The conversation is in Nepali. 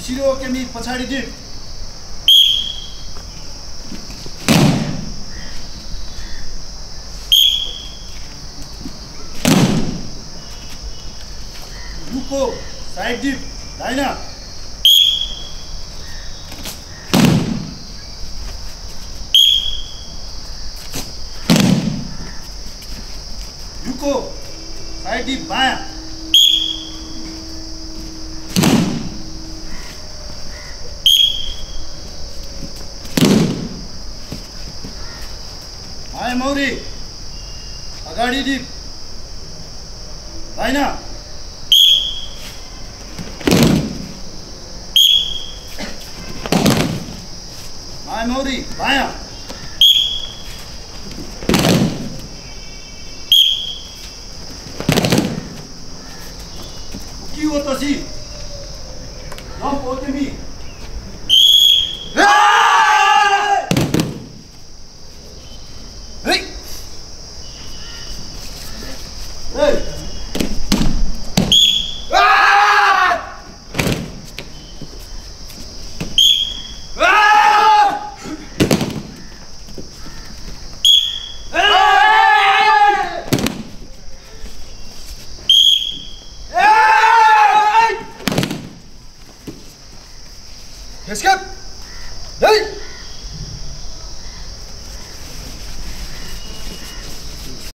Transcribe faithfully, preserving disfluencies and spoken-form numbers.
Ishiro Kemi पछाडी डिप Yuko side deep दाहिना Yuko side deep बायां Hai Mauri अगाडि डिप दाहिना Hai Mauri बायां Uki Watashi Jump Otemi Hey! Hey! Ah! Ah! Hey! Hey! Escape!